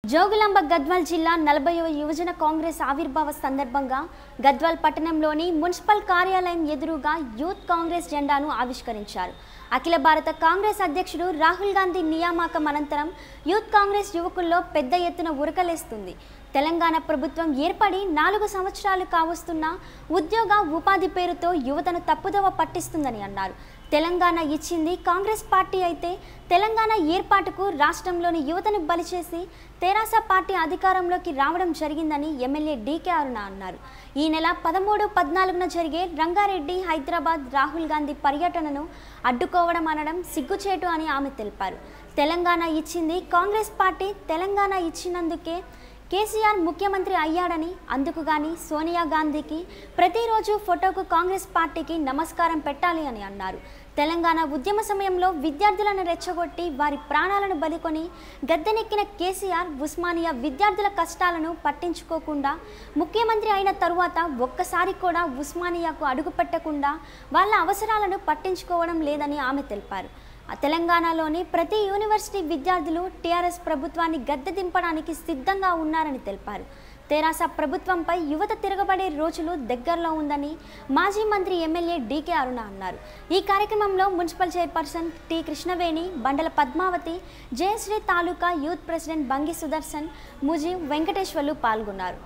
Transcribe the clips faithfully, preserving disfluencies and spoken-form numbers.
జోగులాంబ గద్వాల్ జిల్లా నలభైవ యువజన కాంగ్రెస్ ఆవిర్భావ సందర్భంగా గద్వాల్ పట్టణంలోని మున్సిపల్ కార్యాలయం ఎదురుగా యూత్ కాంగ్రెస్ జెండాను ఆవిష్కరించారు. అఖిల భారత కాంగ్రెస్ అధ్యక్షుడు రాహుల్ గాంధీ నియామకం అనంతరం యూత్ కాంగ్రెస్ యువకుల్లో పెద్ద ఎత్తున ఉరకలేస్తుంది. తెలంగాణ ప్రభుత్వం ఏర్పడి నాలుగు సంవత్సరాలు కావస్తున్న ఉద్యోగ ఉపాధి పేరుతో యువతను తప్పుదోవ పట్టిస్తుందని అన్నారు. తెలంగాణ ఇచ్చింది కాంగ్రెస్ పార్టీ అయితే తెలంగాణ ఏర్పాటుకు రాష్ట్రంలోని యువతను బలి చేసి తెరాస పార్టీ అధికారంలోకి రావడం జరిగిందని ఎమ్మెల్యే డీకే అరుణ అన్నారు. ఈ నెల పదమూడు పద్నాలుగున జరిగే రంగారెడ్డి హైదరాబాద్ రాహుల్ గాంధీ పర్యటనను అడ్డుకోవడం అనడం సిగ్గుచేటు అని ఆమె తెలిపారు. తెలంగాణ ఇచ్చింది కాంగ్రెస్ పార్టీ, తెలంగాణ ఇచ్చినందుకే కేసీఆర్ ముఖ్యమంత్రి అయ్యాడని, అందుకు గాని సోనియా గాంధీకి ప్రతిరోజు ఫోటోకు కాంగ్రెస్ పార్టీకి నమస్కారం పెట్టాలి అని అన్నారు. తెలంగాణ ఉద్యమ సమయంలో విద్యార్థులను రెచ్చగొట్టి వారి ప్రాణాలను బలికొని గద్దెనెక్కిన కేసీఆర్ ఉస్మానియా విద్యార్థుల కష్టాలను పట్టించుకోకుండా ముఖ్యమంత్రి అయిన తరువాత ఒక్కసారి కూడా ఉస్మానియాకు అడుగుపెట్టకుండా వాళ్ళ అవసరాలను పట్టించుకోవడం లేదని ఆమె తెలిపారు. తెలంగాణలోని ప్రతి యూనివర్సిటీ విద్యార్థులు టీఆర్ఎస్ ప్రభుత్వాన్ని గద్దె దింపడానికి సిద్ధంగా ఉన్నారని తెలిపారు. తెరాస ప్రభుత్వంపై యువత తిరగబడే రోజులు దగ్గరలో ఉందని మాజీ మంత్రి ఎమ్మెల్యే డీకే అరుణ అన్నారు. ఈ కార్యక్రమంలో municipal chairperson T Krishnaveni, Bandala Padmavathi, Jayashree taluka youth president Bangi Sudarshan, Mujeeb, Venkateshwarlu పాల్గొన్నారు.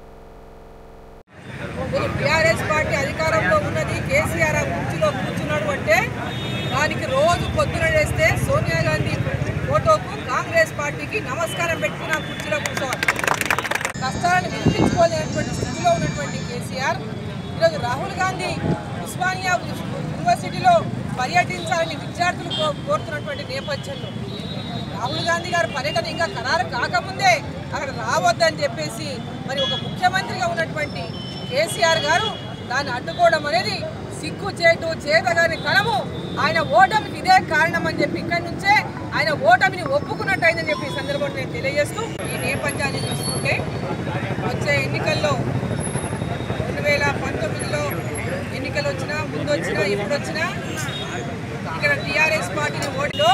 టీఆర్ఎస్ పార్టీ అధికారంలో ఉన్నది, కేసీఆర్ కుర్చీలో కూర్చున్నాడు అంటే దానికి రోజు పొద్దున చేస్తే సోనియా గాంధీ ఫోటోకు కాంగ్రెస్ పార్టీకి నమస్కారం పెట్టుకుని ఆ కుర్చీలో కూర్చోవాలి. కష్టాలను వినిపించుకోలేనటువంటి స్థితిలో ఉన్నటువంటి కేసీఆర్ ఈరోజు రాహుల్ గాంధీ ఉస్మానియా యూనివర్సిటీలో పర్యటించాలని విద్యార్థులు కోరుతున్నటువంటి నేపథ్యంలో రాహుల్ గాంధీ గారు పర్యటన ఇంకా ఖరారు కాకముందే అక్కడ రావద్దని చెప్పేసి మరి ఒక ముఖ్యమంత్రిగా ఉన్నటువంటి కేసీఆర్ గారు దాన్ని అడ్డుకోవడం అనేది సిగ్గు చేటు చేతగాని తనము. ఆయన ఓటమికి ఇదే కారణం అని చెప్పి ఇక్కడి నుంచే ఆయన ఓటమిని ఒప్పుకున్నట్టయిందని చెప్పి ఈ సందర్భంలో నేను తెలియజేస్తూ ఈ నేపథ్యాన్ని చూస్తుంటే వచ్చే ఎన్నికల్లో రెండు వేల పంతొమ్మిదిలో ఎన్నికలు వచ్చినా, ముందు వచ్చినా, ఎప్పుడు వచ్చినా ఇక్కడ టీఆర్ఎస్ పార్టీని ఓటులో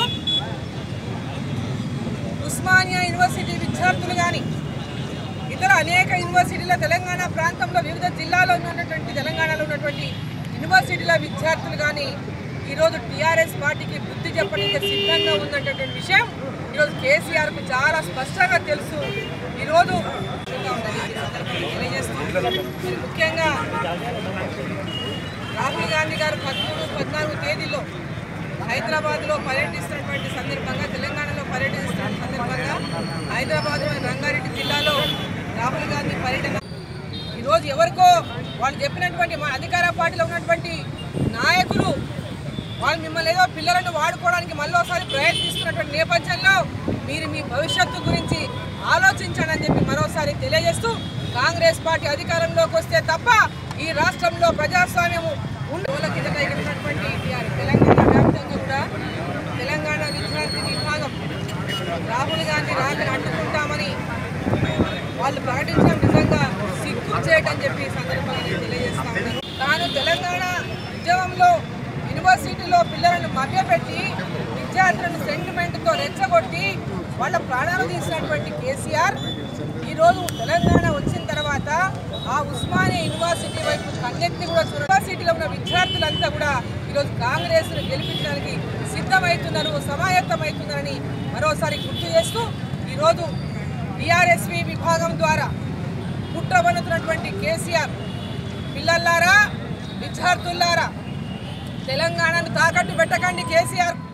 ఉస్మానియా యూనివర్సిటీ విద్యార్థులు కానీ ఇతర అనేక యూనివర్సిటీల తెలంగాణ ప్రాంతంలో వివిధ జిల్లాలో ఉన్నటువంటి తెలంగాణలో ఉన్నటువంటి యూనివర్సిటీల విద్యార్థులు కానీ ఈరోజు టీఆర్ఎస్ పార్టీకి బుద్ధి చెప్పడానికి సిద్ధంగా ఉన్నటువంటి విషయం ఈరోజు కేసీఆర్కు చాలా స్పష్టంగా తెలుసు. ఈరోజు తెలియజేస్తూ ముఖ్యంగా రాహుల్ గాంధీ గారు పదమూడు పద్నాలుగు తేదీలో హైదరాబాద్లో పర్యటిస్తున్నటువంటి సందర్భంగా, తెలంగాణలో పర్యటిస్తున్న సందర్భంగా హైదరాబాద్ రంగారెడ్డి జిల్లాలో రాహుల్ గాంధీ పర్యటన ఈరోజు ఎవరికో వాళ్ళు చెప్పినటువంటి మా అధికార పార్టీలో ఉన్నటువంటి నాయకులు వాళ్ళు మిమ్మల్ని ఏదో పిల్లలను వాడుకోవడానికి మళ్ళీసారి ప్రయత్నిస్తున్నటువంటి నేపథ్యంలో మీరు మీ భవిష్యత్తు గురించి ఆలోచించండి అని చెప్పి మరోసారి తెలియజేస్తూ కాంగ్రెస్ పార్టీ అధికారంలోకి వస్తే తప్ప ఈ రాష్ట్రంలో ప్రజాస్వామ్యము ఉండేవాళ్ళకి ఉన్నటువంటి తెలంగాణ వ్యాప్తంగా కూడా తెలంగాణ విద్యార్థి విభాగం రాహుల్ గాంధీ రాకని అడ్డుకుంటామని వాళ్ళు ప్రకటించడం నిజంగా సిగ్గు చేయటని చెప్పి సందర్భంగా నేను తెలియజేస్తా ఉన్నాను. తాను తెలంగాణ ఉద్యమంలో యూనివర్సిటీలో పిల్లలను మభ్యపెట్టి విద్యార్థులను సెంటిమెంట్తో రెచ్చగొట్టి వాళ్ళ ప్రాణాలు తీసినటువంటి కేసీఆర్ ఈరోజు తెలంగాణ వచ్చిన తర్వాత ఆ ఉస్మానియా యూనివర్సిటీ వైపు కన్నెత్తి కూడా యూనివర్సిటీలో ఉన్న విద్యార్థులంతా కూడా ఈరోజు కాంగ్రెస్ను గెలిపించడానికి సిద్ధమవుతున్నారు, సమాయత్తమవుతున్నారని మరోసారి గుర్తు చేస్తూ ఈరోజు టీఆర్ఎస్వి విభాగం ద్వారా కుట్రబన్నుతున్నటువంటి కేసీఆర్ పిల్లలారా, విద్యార్థులారా, తెలంగాణను తాకట్టు పెట్టకండి. కేసీఆర్